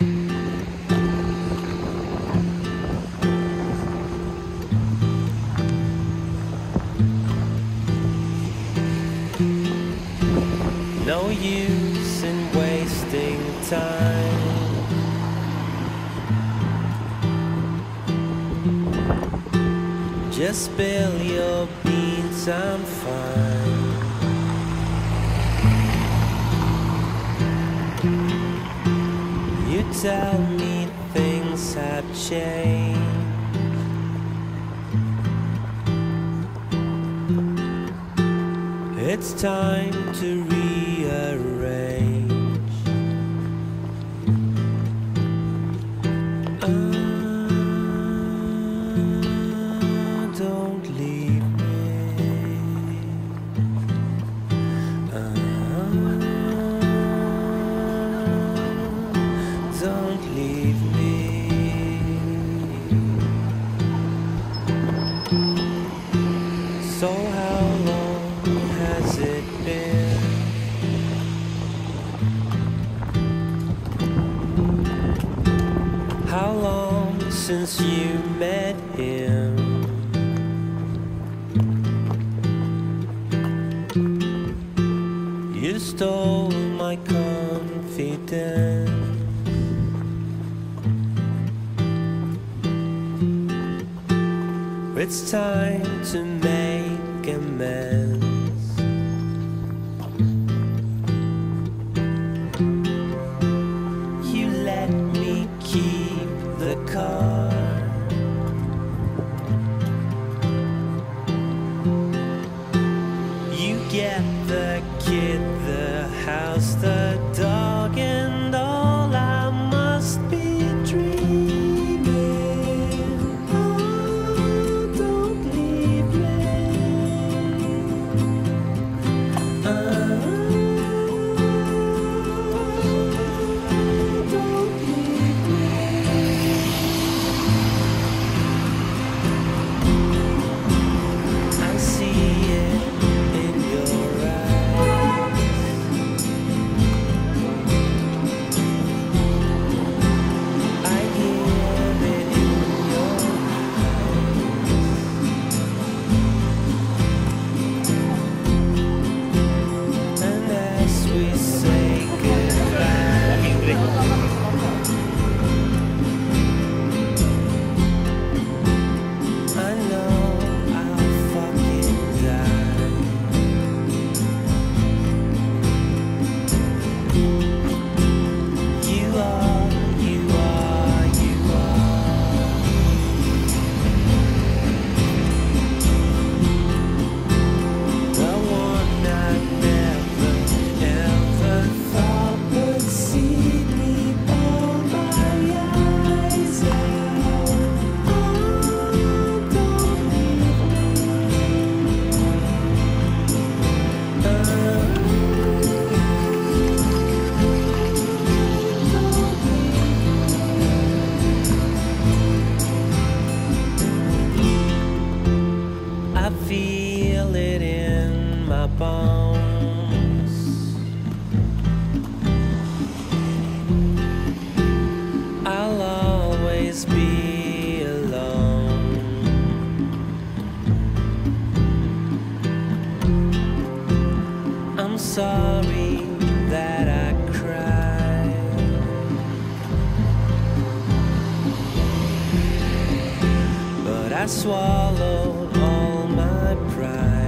No use in wasting time. Just spill your beans, I'm fine. You tell me things have changed. It's time to rearrange. Don't leave me. Don't leave me. So how long has it been? How long since you met him? You stole my confidence. It's time to make amends. You let me keep the car. You get the kid, the house, the dog, and all I must be dreaming. Oh, don't leave me. Don't leave me. I see it in your eyes. I hear it in your eyes. And as we say goodbye, I know I'll fucking die. You are, you are, you are. The one I never, ever thought would see me all my eyes out. Oh, don't leave I feel it in my bones. I'll always be alone. I'm sorry that I cried, but I swallowed all my pride.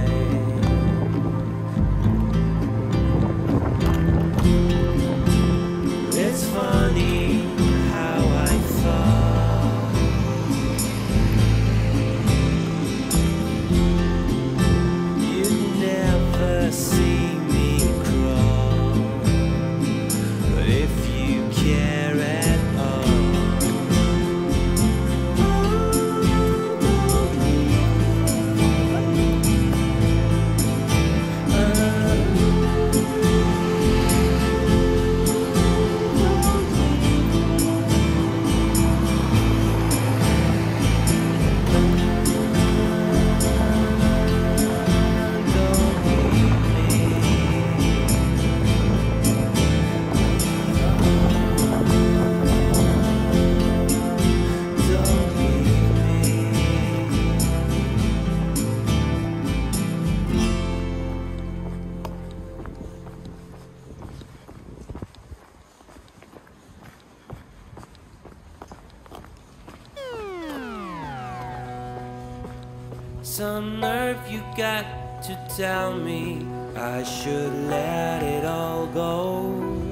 It's funny how I thought you'd never see me crawl, but if you care at all, don't leave me. some nerve you got to tell me I should let it all go.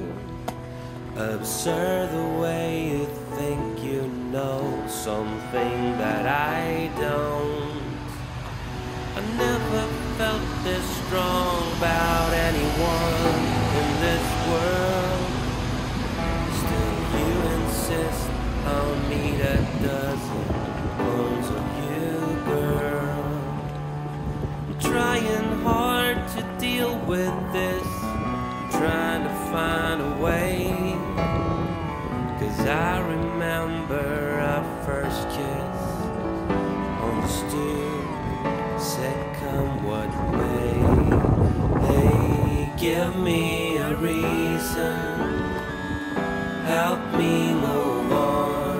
Absurd the way you think you know something that I don't. I never felt this strong about anyone in this world. Still you insist on me that doesn't close of you, girl. I'm trying hard to deal with this, I'm trying to find a way. 'Cause I remember our first kiss on the stoop, said come what may. Hey, give me a reason, help me move on.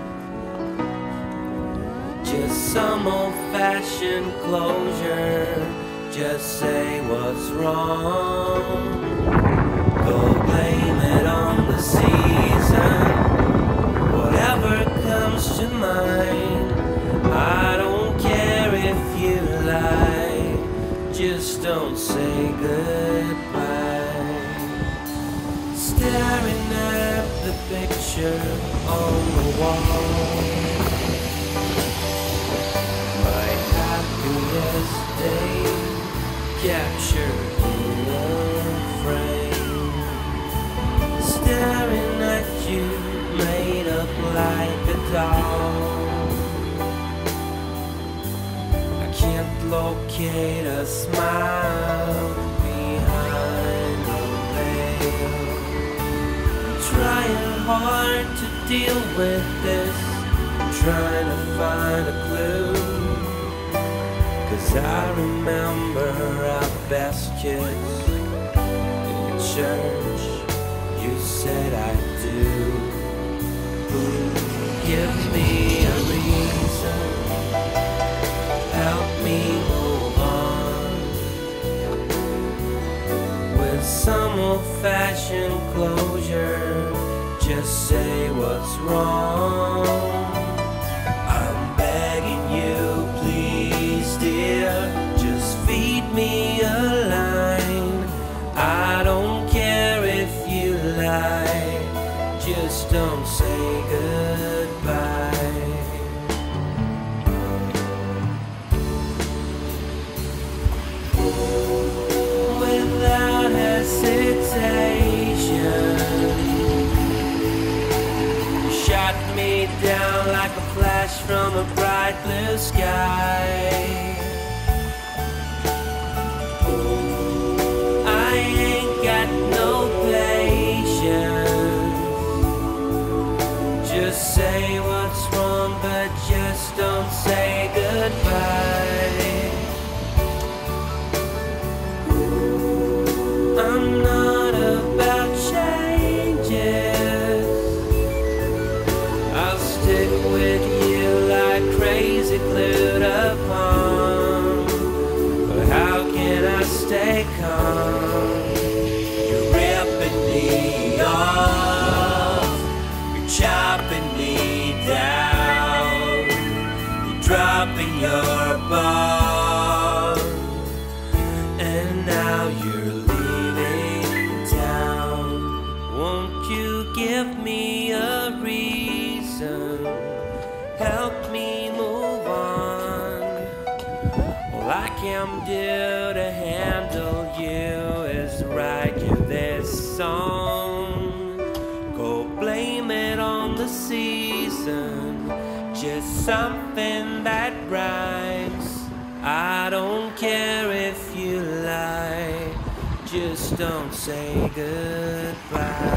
Just some old-fashioned closure, just say what's wrong. Go blame it on the season, whatever comes to mind. I don't care if you lie, just don't say goodbye. Staring at the picture on the wall, my happiest day captured in a frame. Staring at you, made up like a doll. I can't locate a smile behind the veil. I'm trying hard to deal with this, I'm trying to find a clue. 'Cause I remember our best kiss in church, you said I do. Give me a reason, help me move on. With some old-fashioned closure, just say what's wrong. I'm begging you, please dear, just feed me a line. I don't care if you lie, just don't say goodbye. Without hesitation, you shot me down like a flash from a bright blue sky. I ain't got no patience, just say what's wrong, but just don't say goodbye. I'm not about changes, I'll stick with you like crazy glued upon. But how can I stay calm? You're ripping me off, you're chopping me down, you're dropping your ball, and now you're leaving town. Won't you give me a reason, help me move on? All I can do to handle you is write you this song. Go blame it on the season, just something that rhymes. I don't care if you lie, just don't say goodbye.